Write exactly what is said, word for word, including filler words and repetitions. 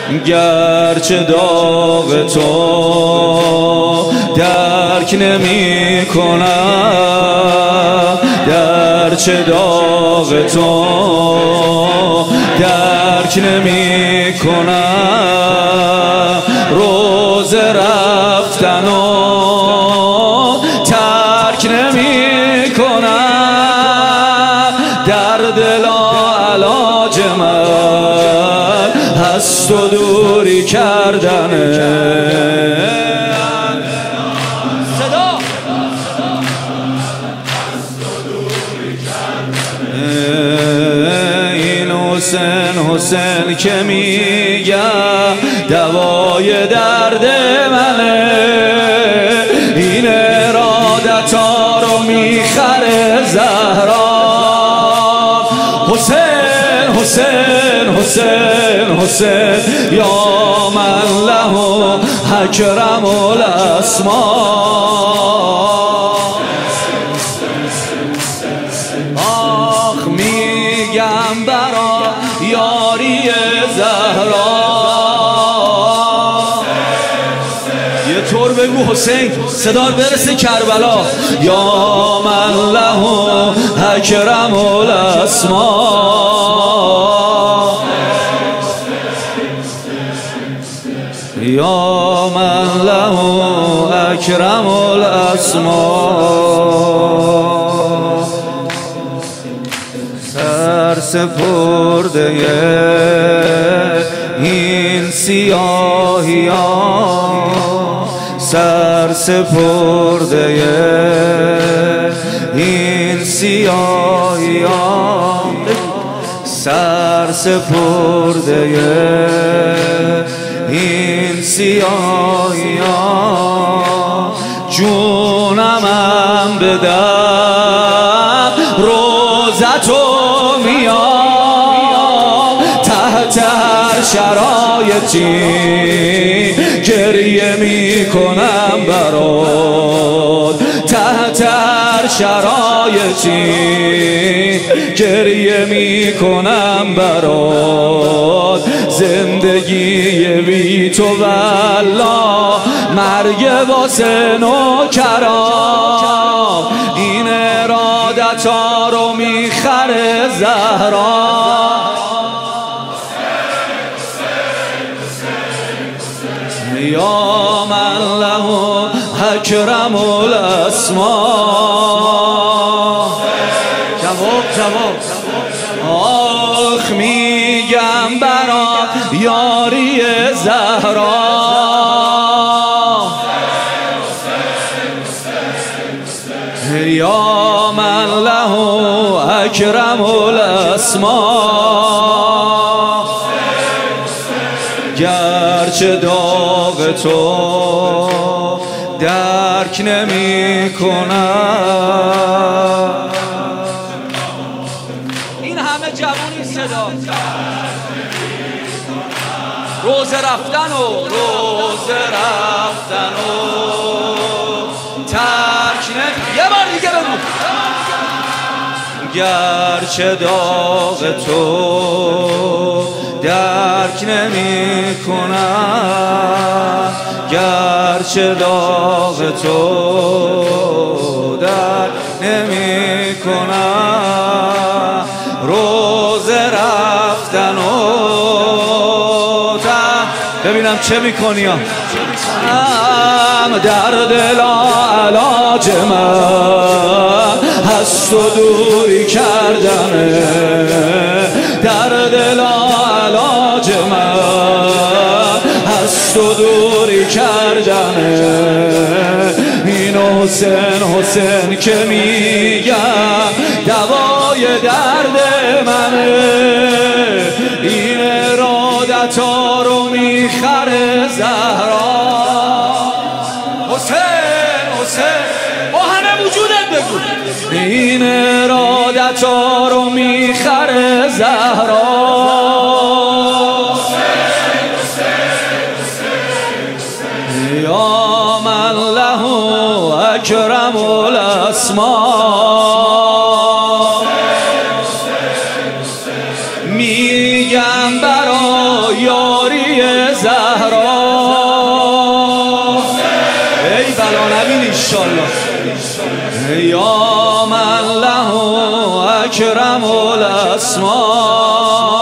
گرچه داغ تو درک نمی کنم، گرچه داغ تو درک نمی کنم، روز رفتن و ترک نمی کنم، در دل علاج من هست و دوری کردنه. حسین حسین که میگم دوای درد منه، این ارادت ها رو میخره زهرا. حسین حسین حسین حسین یا من له اکرم الاسماء. آخ میگم برا یاری زهرا. یه طور بگو حسین صدا برسه کربلا. یا من له اکرم الاسماء، یا من له اکرم الاسماء. سر سپرده این سیاهیان، سر سپرده این سیاهیان، سر سپرده این سیاهیان. جونمم بدم روزتو میام، تحت هر شرایطی گریه میکنم برات، تحت هر شرایطی گریه میکنم برات. زندگی بی تو والله مرگ واسه نوکرام، این ارادت ها رو میخره زهرا. یا من له اکرم الاسماء. جواب جواب. آخ میگم برا یاری زهرا. یا من له اکرم الاسماء، گرچه داغ تو درک نمی کنم. این همه جوانی صدا روز رفتن و روز رفتن و ترک نمی. یه بار دیگه بگو. گرچه داغ تو درک نمی کنم، گرچه داغ تو درک نمی کنم، روز رفتن و ببینم چه میکنی ها. در دل علاج من هست و دوری کردنه، در دل علاج من هست و دوری کردنه. این حسین حسین که میگم دوای درد منه، این ارادت ها رو میخره زهرا. حسین حسین با همه وجودت بگو. این ارادت ها رو میخره زهرا. یا من له اکرم الاسماء، میگم برای یاری ای بلا نبین ایشالله. یا من له اکرم الاسما